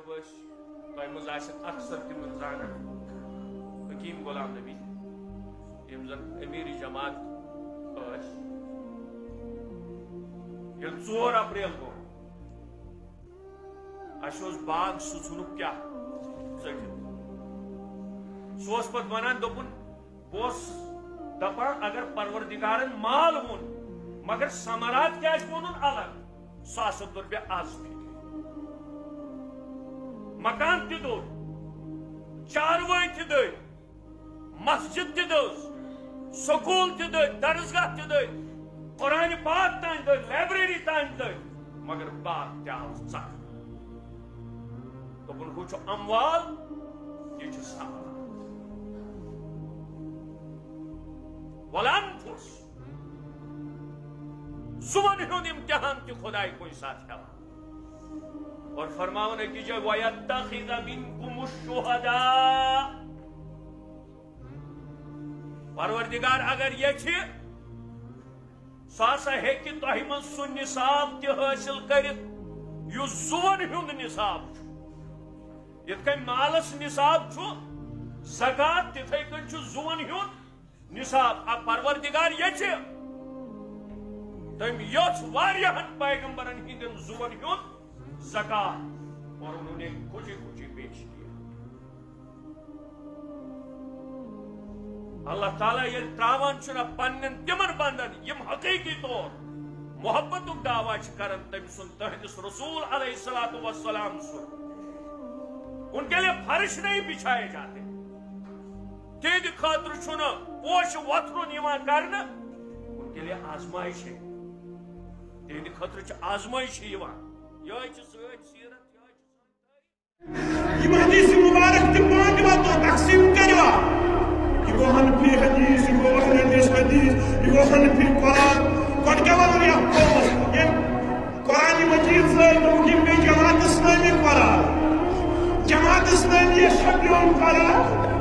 طالب تمہ اکثر تم زانن حکیم غلام نبی یم زن امیر جماعت یل 4 اپریل گو اس باغ سنک کیا ٹھٹ سہ پہ ونان دپن بہس دپان اگر پروردگارن مال وون مگر ثمرات کیا وونن الگ سہ رۄپیہِ آز فکر مکان تہ دو چاروٲے تہ دٔدۍ مسجد تہ دٔز سکول تہ دٔدۍ درسگاہ تہ دٔدۍ قرآن پاک تان دٔدۍ لائبریری تان دٔدۍ مگر باغ تہ آو ژکھ دوٚپُن ہُہ چھُ اموال یہ چھُ ثمرات والانفس زُوَن ہُنٛد امتحان تہ خداے کُنہِ ساتہٕ ہٮ۪وان اور فرماون أکِس جایہِ وَیَتَّخِذَ مِنکُمُ الشُّہَداء پروردگار اگر یژھِ سُہ ہسا ہیٚکہِ تۄہہِ منٛز سُہ نصاب تہِ حٲصِل کٔرِتھ یُس زُوَن ہُنٛد نصاب چھُ یِتھ کٔنۍ مالس نصاب چھُ زکات تِتھَے کٔنۍ چھُ زُوَن ہُنٛد نصاب پروردگار یژھِ تم یوٚژھ واریاہن پیغمبرن ہندین زُوَن ہُنٛد زکات اور انہوں نے کچھ پیش کیا اللہ تعالیٰ یل تراوان چھُنہ پنن تمن بندن یم حقیقی طور محبتک دعویٰ کرن تم سن تہندس رسول علیہ الصلوۃ والسلام سن ان کے لیے فرش نہیں بچھائے جاتے تہند خاطر چھُنہ پوش وتھرن یوان کرنہ ان کے لیے آزمائش ہے تہند خاطر چھ آزمائش یوان یہ چھ سۭتۍ سیرت یہ حدیث مبارک تہ پانچ وقت تقسیم کروا یہ گو حنفی حدیث یہ گو حدیث یہ گو حنفی قرآن گۄڈٕ کیٛاہ وَنو یتھ قومس ییٚمۍ قرآن مجیٖد زٲلۍ دوٚپُکھ یِم گٔے جماعت اسلامی قرآن جماعت اسلامی شبیون قرآن